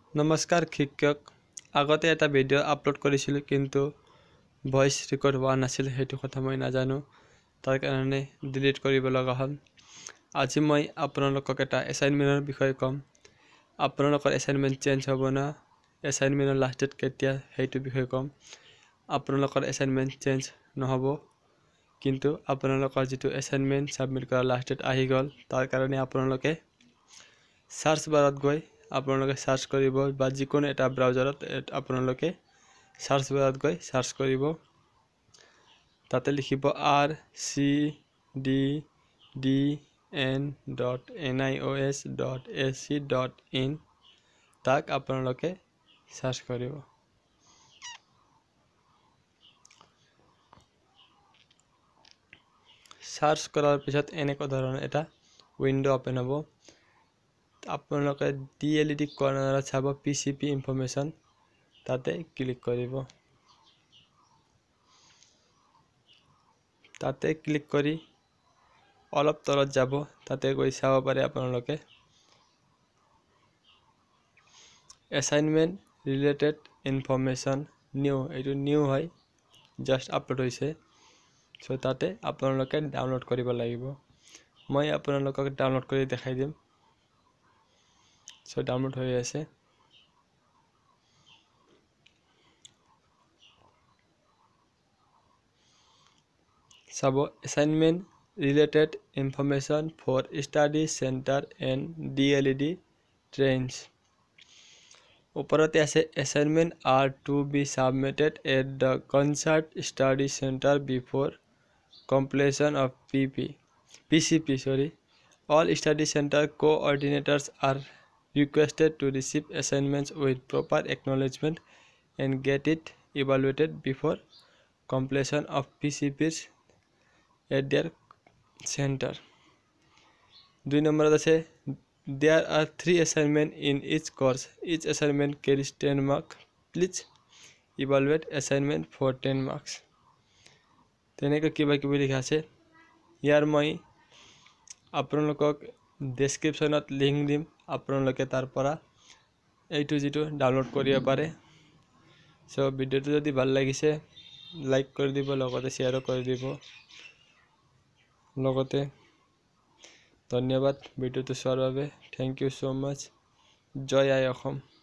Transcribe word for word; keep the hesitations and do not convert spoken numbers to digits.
নমস্কাৰ শিক্ষক আগতে এটা ভিডিঅ' আপলোড কৰিছিলোঁ কিন্তু ভইচ ৰেকৰ্ড হোৱা নাছিল সেইটো কথা মই নাজানো তাৰ কাৰণে ডিলিট কৰিব লগা হ'ল আজি মই আপোনালোকক এটা এছাইনমেণ্টৰ বিষয়ে ক'ম আপোনালোকৰ এছাইনমেণ্ট চেঞ্জ হ'ব না এছাইনমেণ্টৰ লাষ্ট ডেট কেতিয়া সেইটো বিষয়ে ক'ম আপোনালোকৰ এছাইনমেণ্ট চেঞ্জ নহ'ব কিন্তু আপোনালোকৰ যিটো এছাইনমেণ্ট সাবমিট কৰা লাষ্ট ডেট আহি গ'ল তাৰ কাৰণে আপোনালোকে সাৰ্চ বাৰত গৈ আপোনালোকে সাৰ্চ কৰিব বা যিকোনো এটা ব্ৰাউজাৰত আপোনালোকে সাৰ্চ বাৰত গৈ সাৰ্চ কৰিব তাতে লিখিব r c d d n dot n i o s dot a c dot in তাক আপোনালোকে সাৰ্চ কৰিব সাৰ্চ কৰাৰ পিছত এনেকুৱা ধৰণৰ এটা উইন্ডো ওপেন হ'ব আপোনালোকে D L E D কৰ্নাৰত চাব P C P ইনফৰমেশন তাতে ক্লিক কৰিব তাতে ক্লিক কৰি অলপ তলত যাব তাতে গৈ চাব পাৰে আপোনালোকে এছাইনমেণ্ট ৰিলেটেড ইনফৰমেশন নিউ এটো নিউ হয় জাস্ট আপলোড হৈছে সো তাতে আপোনালোকে ডাউনলোড কৰিব লাগিব মই আপোনালোকক ডাউনলোড কৰি দেখাই দিম So download হৈ আছে চাব assignment related information for study center and D L E D trains ওপৰতে আছে assignment are to be submitted at the concert study center before completion of P P P C P sorry all study center coordinators are requested to receive assignments with proper acknowledgement and get it evaluated before completion of P C Ps at their center. two number আছে there are three assignments in each course. Each assignment carries ten marks. Please evaluate assignment for ten marks. তেনেকৈ কিবা কিবি লিখা আছে ইয়াৰ মই আপোনালোকক ডেসক্ৰিপশনত link দিম আপোনালোকে তাৰ পৰা এইটো যেটো ডাউনলোড কৰিব পাৰে সো ভিডিওটো যদি ভাল লাগিছে লাইক কৰি দিব লগতে শেয়াৰ কৰি দিব লগতে ধন্যবাদ ভিডিওটো চোৱাৰ বাবে থ্যাংক ইউ সো মাচ জয় আই অসম